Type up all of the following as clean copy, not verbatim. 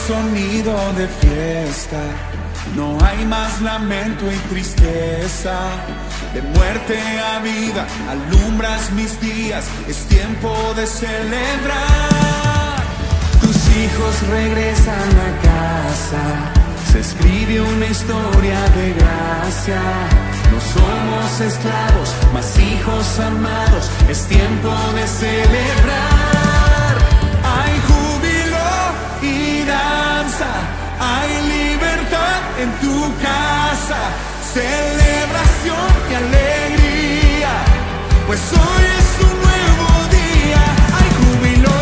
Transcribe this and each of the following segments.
sonido de fiesta, no hay más lamento y tristeza. De muerte a vida alumbras mis días, es tiempo de celebrar. Tus hijos regresan a casa, se escribe una historia de gracia. No somos esclavos, mas hijos amados, es tiempo de celebrar. Hay júbilo y danza, hay libertad en tu casa, celebración y alegría, pues hoy es un nuevo día. Hay júbilo.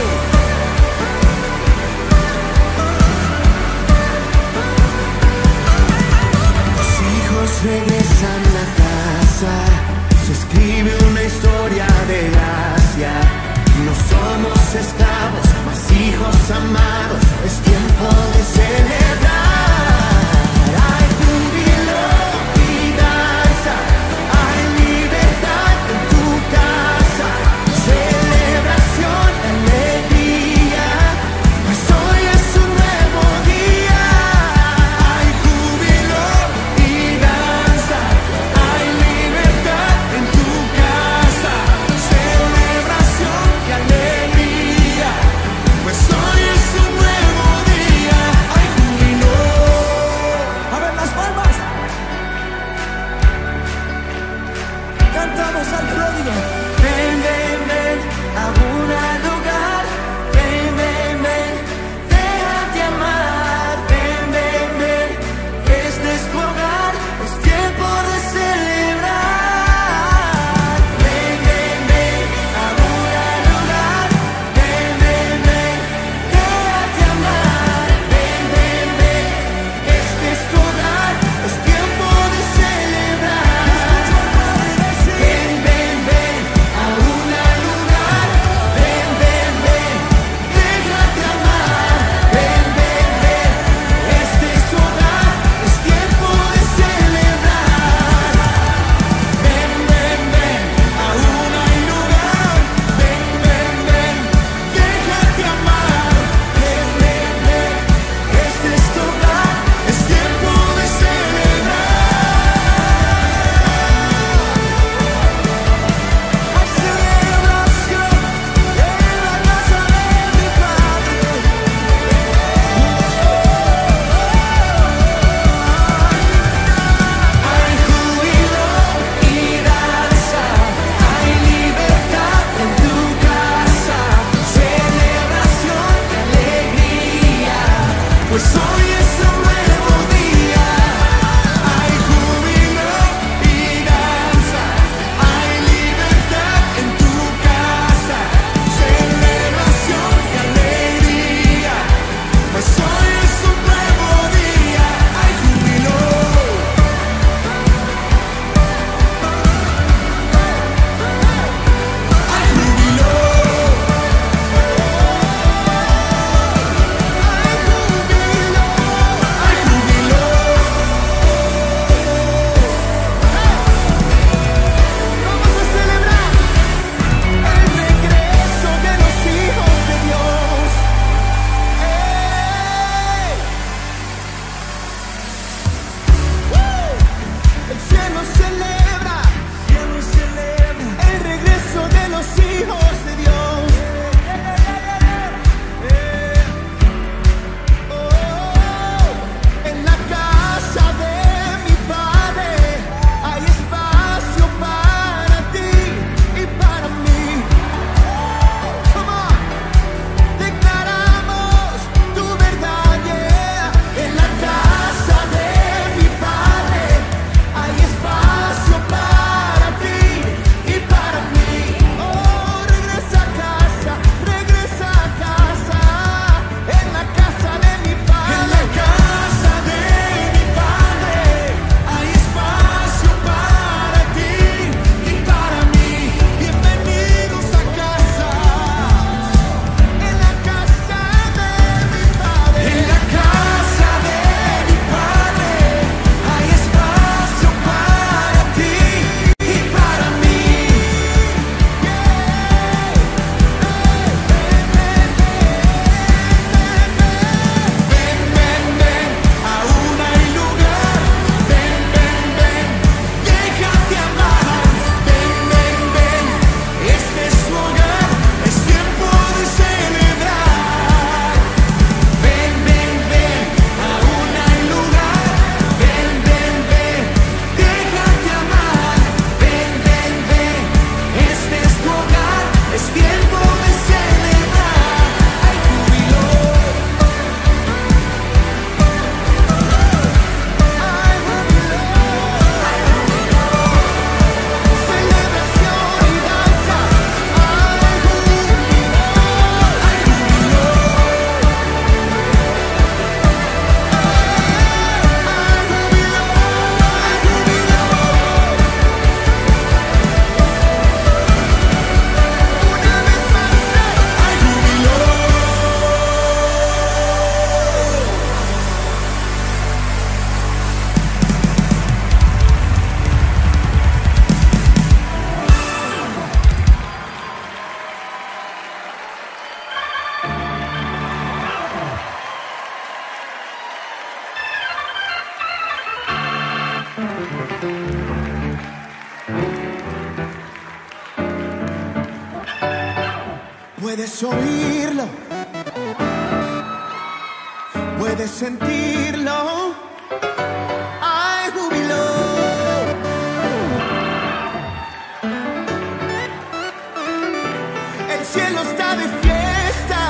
Los hijos regresan a casa, se escribe una historia de gracia. No somos esclavos, mas hijos amados, es tiempo de celebrar. Hay júbilo y danza, hay libertad en tu casa, celebración, alegría, pues hoy es un nuevo día. Hay júbilo y danza, hay libertad en tu casa, celebración y alegría, pues hoy es un nuevo día. Hay júbilo. Puedes oírlo, puedes sentirlo. Hay júbilo. El cielo está de fiesta.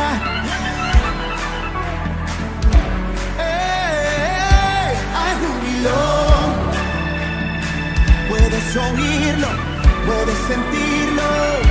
Hay júbilo. Puedes oírlo, puedes sentirlo.